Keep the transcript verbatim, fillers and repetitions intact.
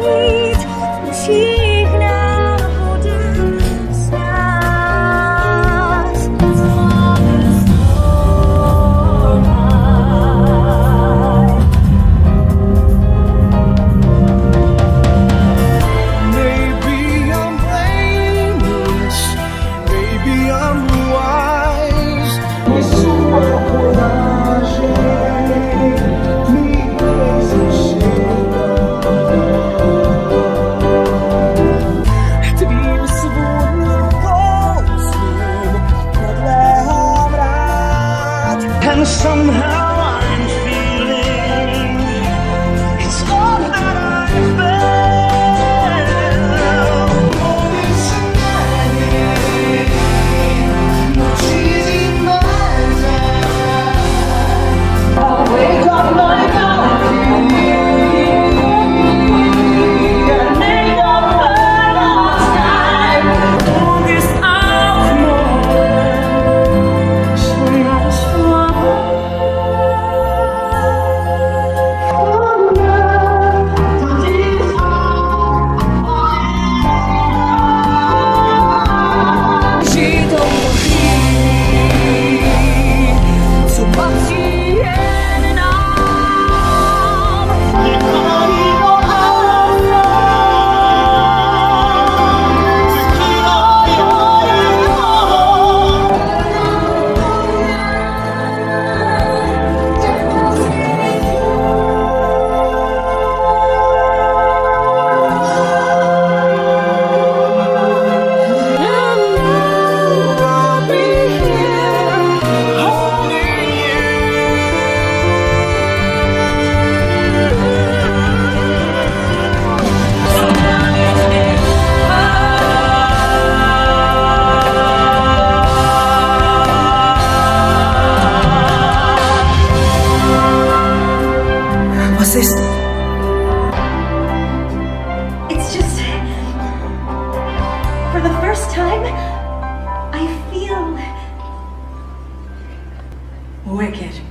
niet muziek naar woorden staat. Het alles voor mij. Maybe I'm blameless, maybe I'm wise. And somehow I'm feeling it's all that I felt. Oh, it's a night, no cheesy night. I'll wake up my balcony and make up the sky. Oh, this afternoon, so nice for What's this? It's just, for the first time, I feel Wicked.